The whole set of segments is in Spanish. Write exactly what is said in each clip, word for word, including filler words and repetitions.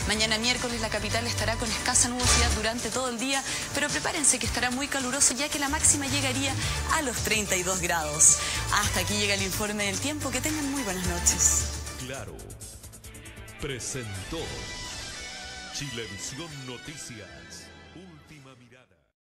Mañana miércoles la capital estará con escasa nubosidad durante todo el día, pero prepárense que estará muy caluroso ya que la máxima llegaría a los treinta y dos grados. Hasta aquí llega el informe del tiempo. Que tengan muy buenas noches. Claro, presentó Chilevisión Noticias, Última Mirada.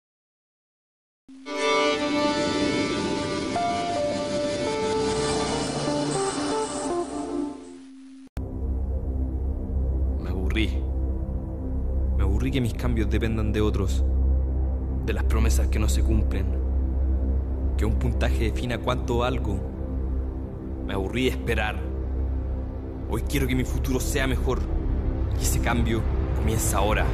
Me aburrí. Me aburrí que mis cambios dependan de otros, de las promesas que no se cumplen, que un puntaje defina cuánto valgo. Me aburrí de esperar. Hoy quiero que mi futuro sea mejor y ese cambio comienza ahora.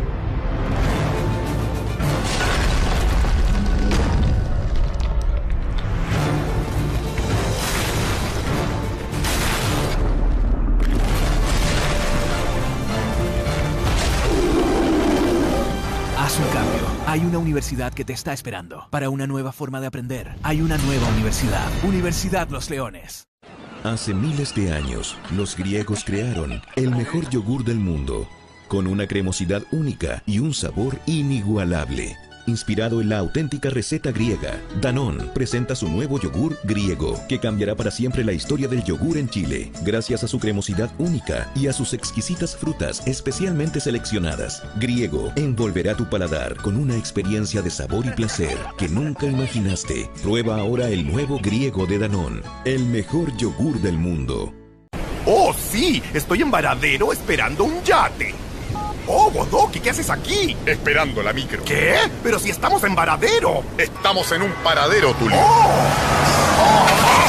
Haz un cambio. Hay una universidad que te está esperando para una nueva forma de aprender. Hay una nueva universidad. Universidad Los Leones. Hace miles de años, los griegos crearon el mejor yogur del mundo, con una cremosidad única y un sabor inigualable. Inspirado en la auténtica receta griega, Danone presenta su nuevo yogur griego, que cambiará para siempre la historia del yogur en Chile, gracias a su cremosidad única y a sus exquisitas frutas especialmente seleccionadas. Griego envolverá tu paladar con una experiencia de sabor y placer que nunca imaginaste. Prueba ahora el nuevo griego de Danone, el mejor yogur del mundo. ¡Oh, sí! Estoy en Varadero esperando un yate. ¡Oh, Bodoque! ¿Qué haces aquí? Esperando la micro. ¿Qué? Pero si estamos en Varadero. Estamos en un paradero, Tulio. ¡Oh!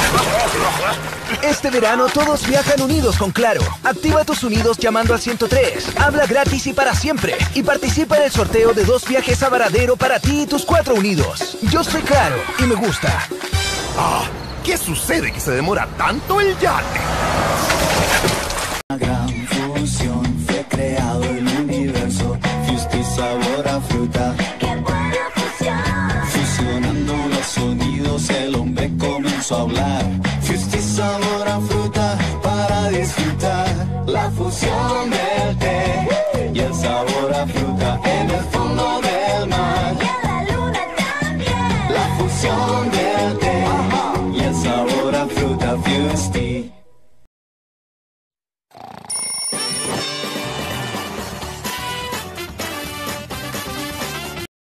Este verano todos viajan unidos con Claro. Activa tus unidos llamando al ciento tres. Habla gratis y para siempre. Y participa en el sorteo de dos viajes a Varadero para ti y tus cuatro unidos. Yo soy Claro y me gusta. Ah, ¿qué sucede que se demora tanto el yate? Una gran fusión fue creado el universo. Fuiste sabor a fruta. ¡Qué buena fusión! Fusionando los sonidos, el hombre comenzó a hablar. Fuiste sabor a fruta para disfrutar. La fusión del té y el sabor a fruta en el fondo del mar. Y en la luna también. La fusión del té